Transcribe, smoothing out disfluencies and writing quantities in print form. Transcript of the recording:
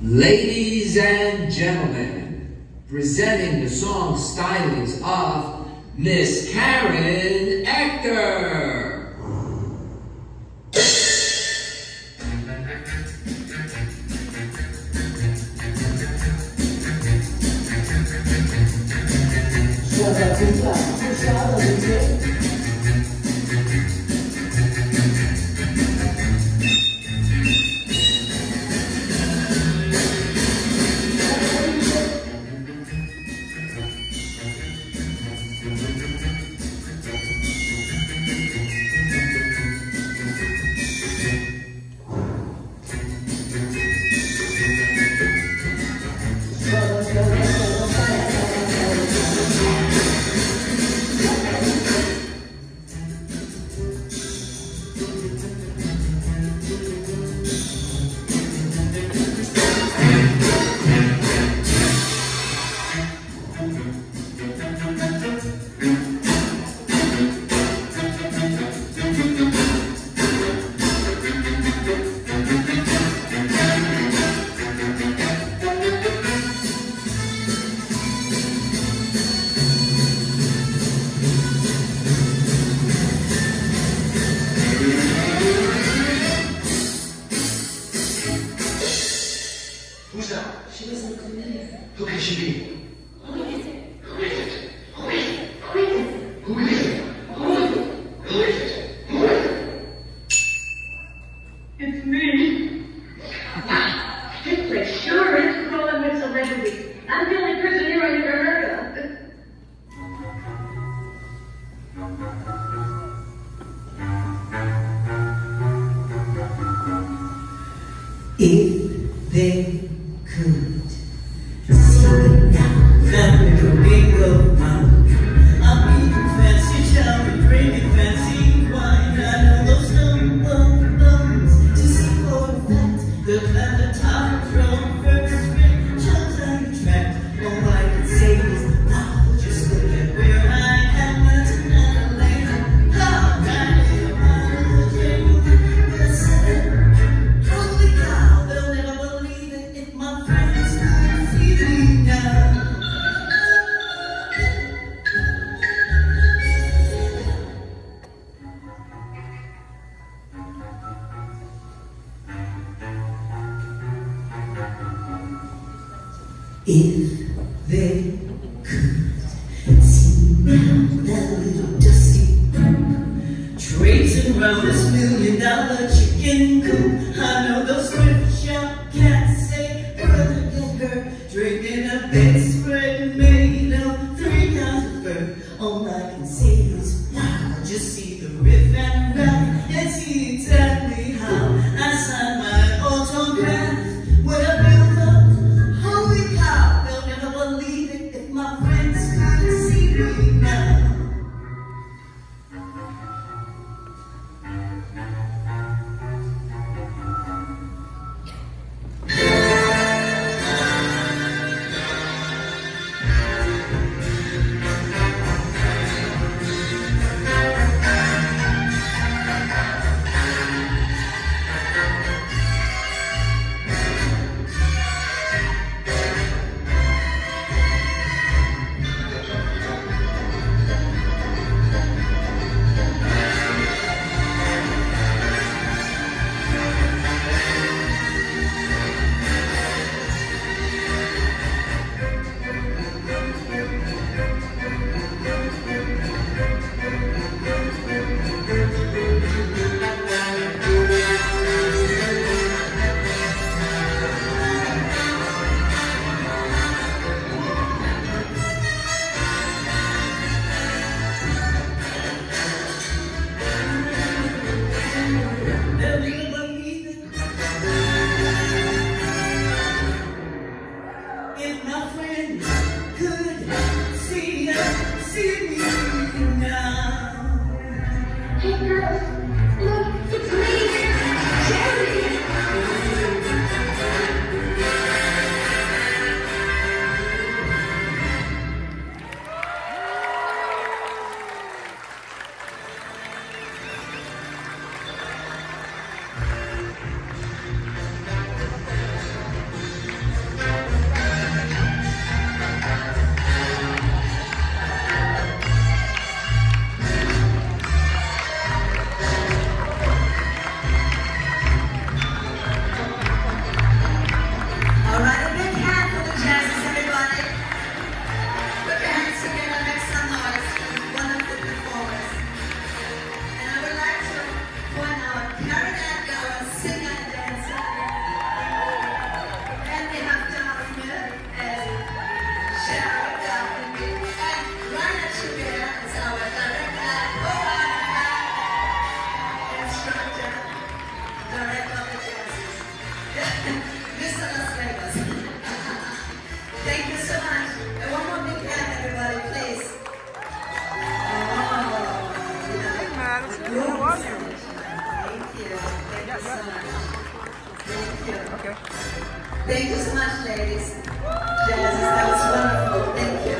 Ladies and gentlemen, presenting the song stylings of Miss Karen Ector. Who's that? She wasn't familiar. Who can she be? Who is it? Who is it? Who is it? Who is it? Who is it? Who is it? Who is it? Who is it? It's me. This place sure is crawling with celebrities. I'm the only person here I never heard of. If they could see me now, that little big of mine, I'm eating fancy chow and drinking fancy wine. I know those number bones to see for a fact. The clever top from first grade shows I attract. All I can say is, wow, just look at where I am tonight. How right am I? Holy cow, they'll never believe it if my friends could see me now. If they could see now that little dusty traipsing around this $1,000,000 chicken coop. I know those thrift shop cats say, brother, get her drinking a bedspread made of 3 kinds of fur. All I can say is, wow, just see the riff and rap and see exactly how I sign my autograph. What a build-up, holy cow, they'll never believe it if my friends could see me now. Mr. Las Vegas. Thank you so much. And one more big hand, everybody, please. Hey man, it's good. How are you? Thank you. Thank you so much. Thank you. Okay. Thank you so much, ladies. Jazzy, that was wonderful. Thank you.